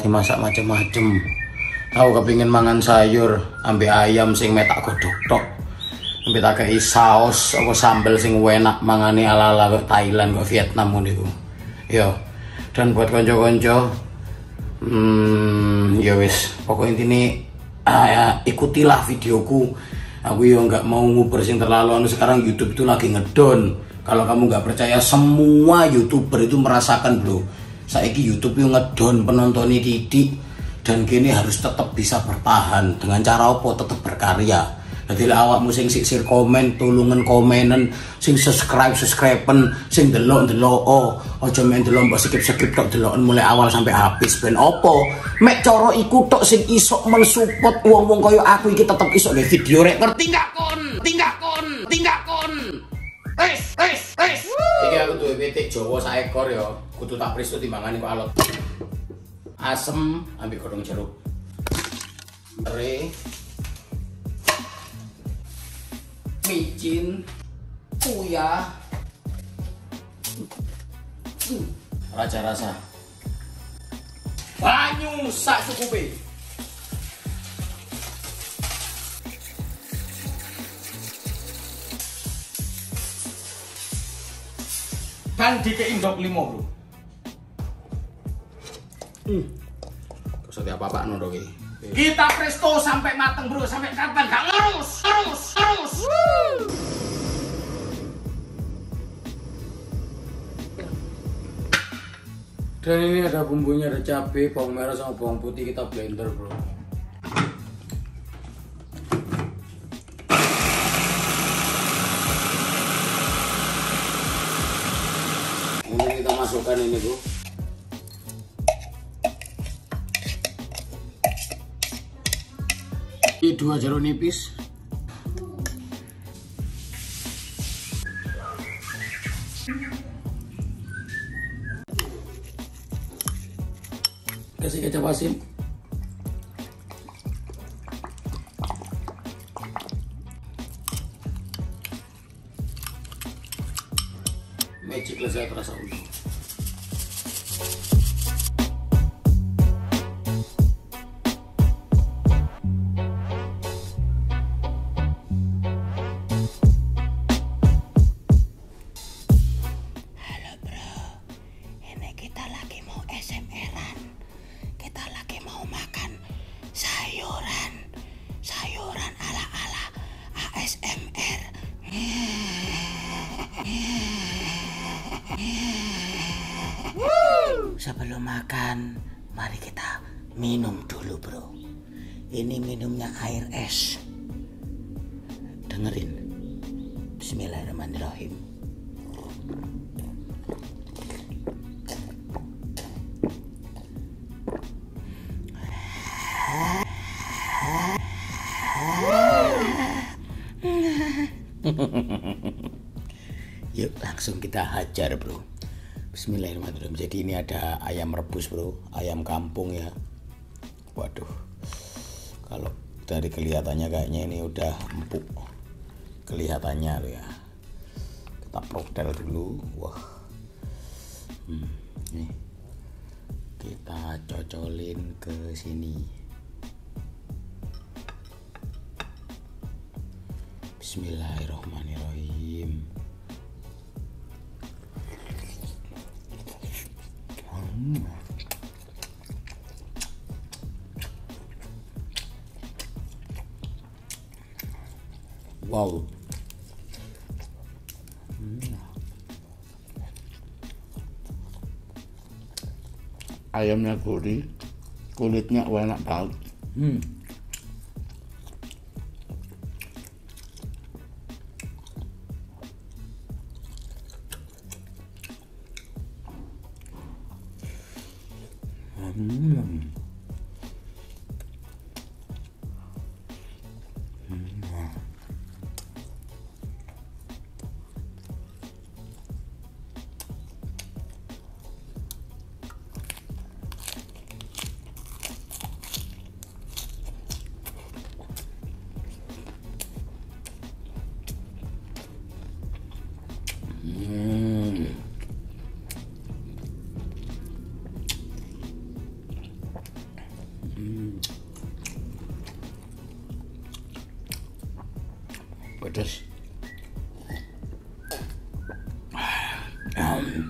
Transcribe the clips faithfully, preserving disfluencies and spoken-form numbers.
dimasak macem-macem. Aku kepingin mangan sayur ambil ayam sing metak godhog tok. Ambil tak kei saus apa sambel sing enak mangane ala-ala kok Thailand kok Vietnam ngono iku. Yo. Dan buat konco-konco hmm ya wis, pokok intine ah, ya, ikutilah videoku. Aku yo nggak mau nguber sing terlalu anu, sekarang YouTube itu lagi ngedon. Kalau kamu nggak percaya, semua YouTuber itu merasakan bro. Saiki YouTube itu ngedon penontonnya titik. Dan kini harus tetap bisa bertahan dengan cara apa? Tetap berkarya. Jadi awakmu sing sisir komen, tulungan komenan, sing subscribe subscriben, sing delok delok oh, aja main delok mbok skip-skip tok deloken mulai awal sampai habis. Ben opo? Mek cara iku tok sing iso mensupport wong-wong kaya aku iki tetep iso gawe video rek. Ngerti gak kon? Tinggal kon, tinggal kon. Wes, wes, wes. Iki aku duwe pitik Jawa saekor ya. Kudu tak presto timbangane kok alot. Asem ambil godhong jeruk, tere, micin, uyah, raja rasa, banyu sak cukupe. Dan dikei ndok limo bro. Hmm. Terus apa-apa no doge. Kita presto sampai mateng bro, sampai kapan gak lurus, lurus, lurus. Dan ini ada bumbunya, ada cabai, bawang merah sama bawang putih, kita blender bro. Ini kita masukkan ini bro. Dua jeruk nipis, kasih kecap asin, magic lezat rasa unik. Sebelum makan, mari kita minum dulu bro. Ini minumnya air es. Dengerin. Bismillahirrahmanirrahim. Yuk langsung kita hajar bro. Bismillahirrahmanirrahim. Jadi ini ada ayam rebus bro, ayam kampung ya. Waduh, kalau dari kelihatannya kayaknya ini udah empuk kelihatannya loh ya. Kita protel dulu. Wah, hmm, nih kita cocolin ke sini. Bismillahirrahmanirrahim. Hmm. Wow. Hmm. Ayamnya gurih, kulitnya enak banget. Hmm. Hmm. Hmm. Pedas. Hmm.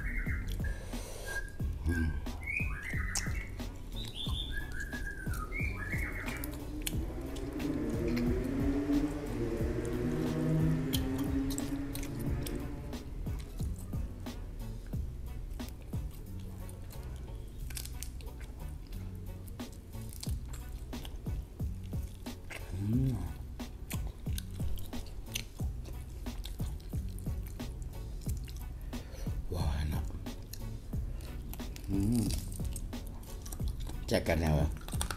Hmm. Wah, enak. Hmm. Cekernya, Pak.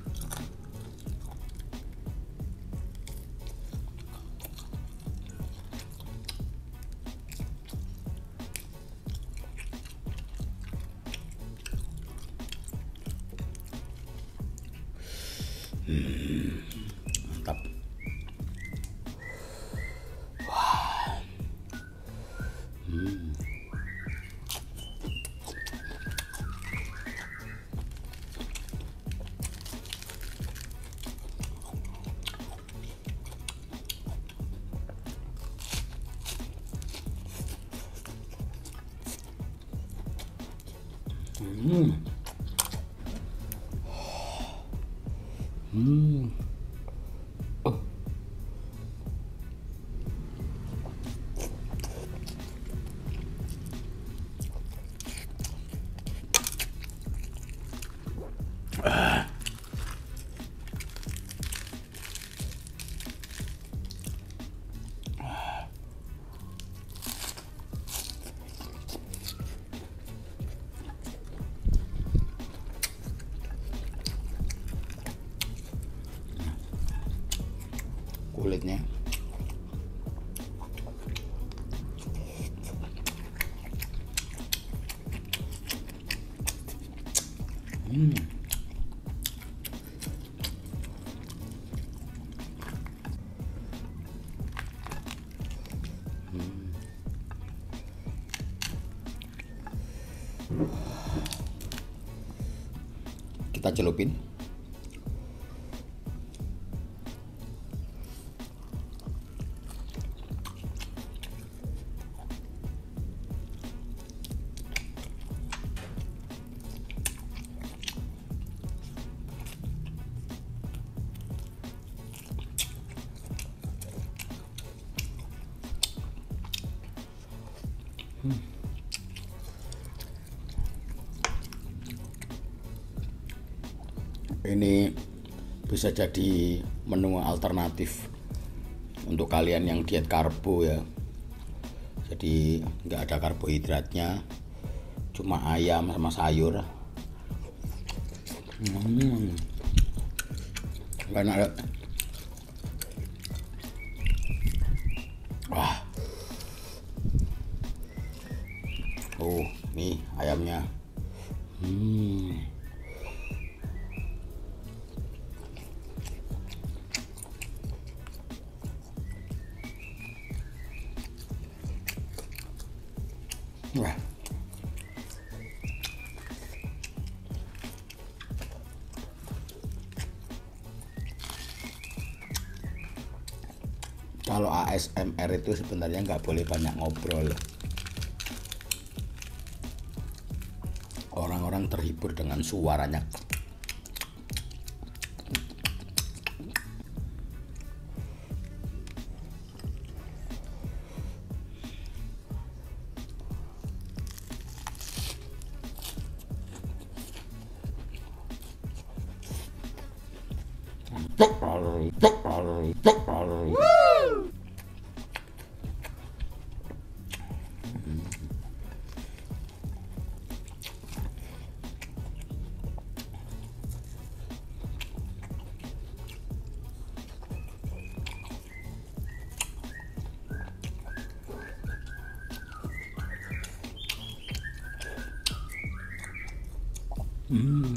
Hmm. Mantap. Wah. Hmm. Hmm. Hmm. Oh. Ah. Kulitnya. Hmm. Hmm. Kita celupin. Hmm. Ini bisa jadi menu alternatif untuk kalian yang diet karbo ya. Jadi nggak ada karbohidratnya, cuma ayam sama sayur. Hmm. Enak ya. Wah. Oh, nih ayamnya. Hmm. Wah. Kalau A S M R itu sebenarnya nggak boleh banyak ngobrol. Orang-orang terhibur dengan suaranya. Hmm.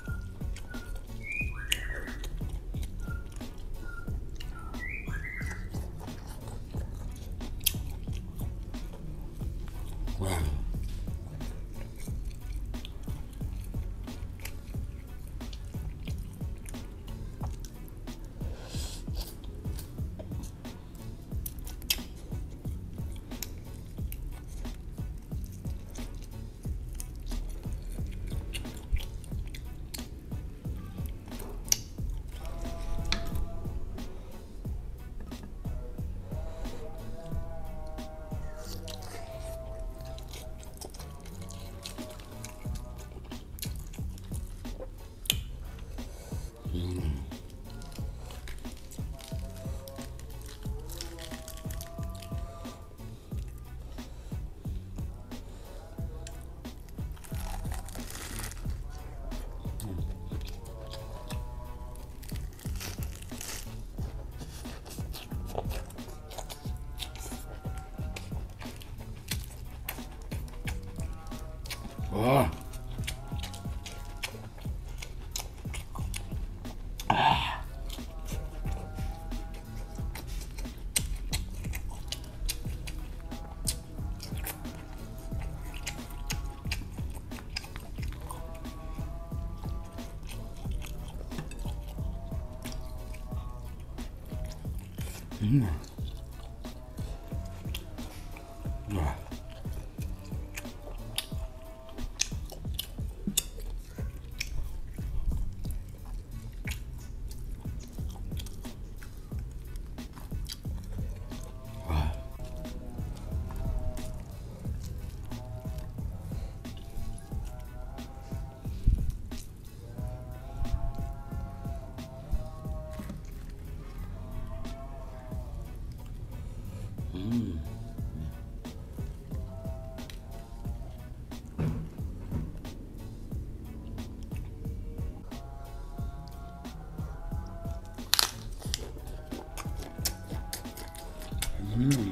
Wah. Hmm. Wah. Ah. Hmm. Wah. Hmm. Hmm.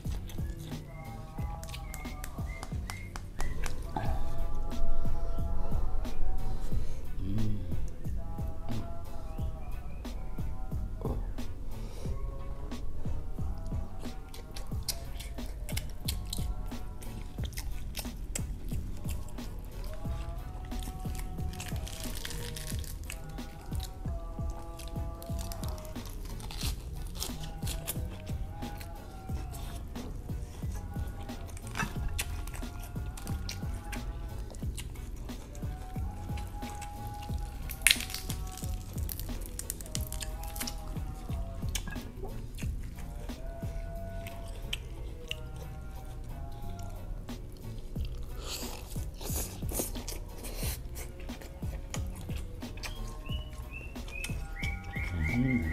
Hmm.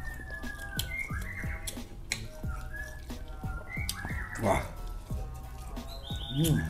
Wah. Hmm.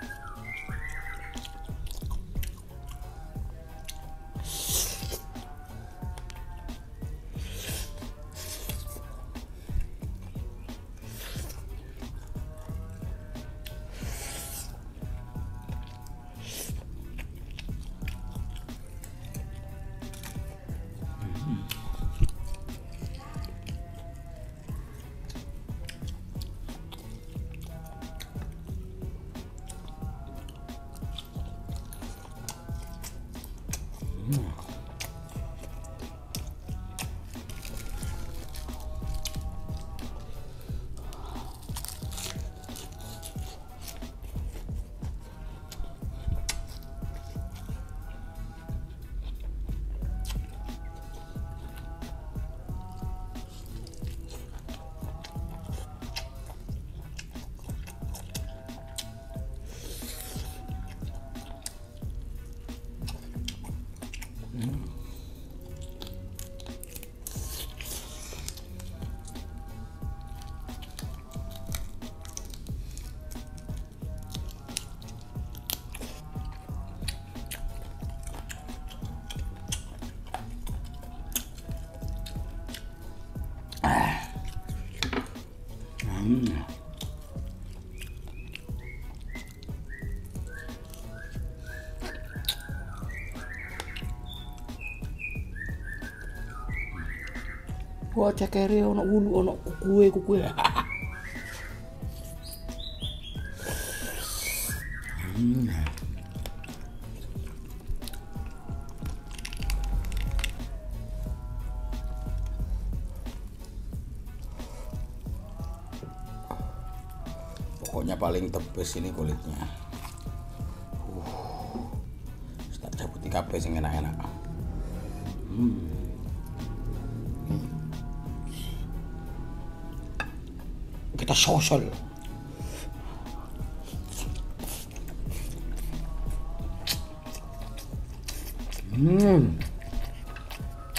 Hmm. Wah, cekere ono ulu, ono kukuwe kukuwe. Hmm. Pokoknya paling tebes ini kulitnya. Uh, tak cabuti kabeh sing enak-enak. Hmm. Kita sosol. Hmm.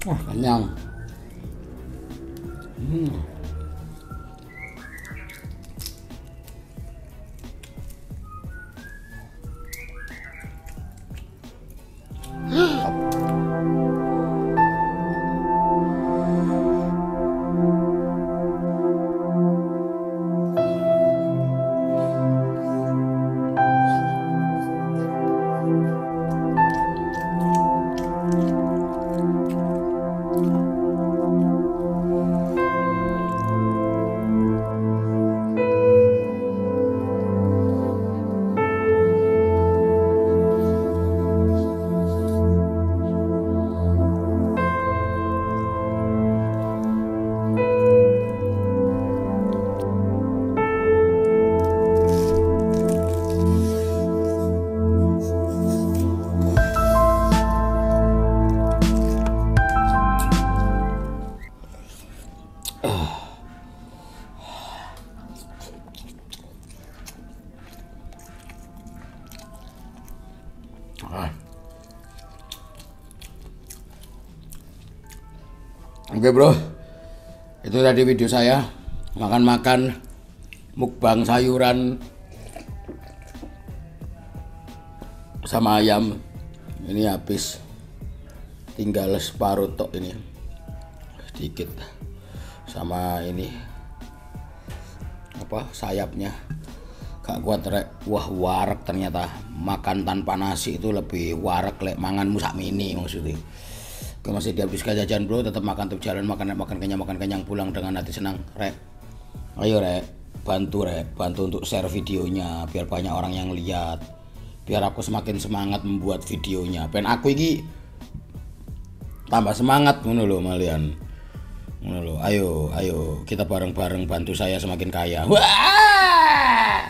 Wah, kenyang. Hmm. Oke bro, itu tadi video saya makan-makan mukbang sayuran sama ayam. Ini habis, tinggal separuh tok ini, sedikit sama ini apa sayapnya, gak kuat rek. Wah warek ternyata, makan tanpa nasi itu lebih warek lek mangan musak mini maksudnya. Oke, masih dihabiskan jajan bro, tetap makan tetap jalan, makan makan kenyang makan kenyang, pulang dengan hati senang rek. Ayo rek, bantu rek, bantu untuk share videonya biar banyak orang yang lihat, biar aku semakin semangat membuat videonya. Pen aku ini tambah semangat ngono lho malian. Ngono lho. Ayo, ayo kita bareng-bareng bantu saya semakin kaya. Wah!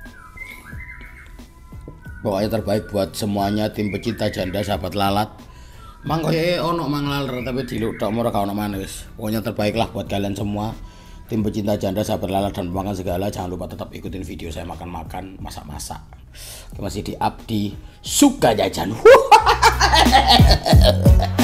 Pokoknya terbaik buat semuanya, tim pecinta janda sahabat lalat. Mang koyo ono mang laler tapi diluk tok ora ono manis. Pokoknya terbaik lah buat kalian semua, tim pecinta janda sahabat lalat dan makan segala. Jangan lupa tetap ikutin video saya makan-makan, masak-masak. Masih di up di Suka Jajan.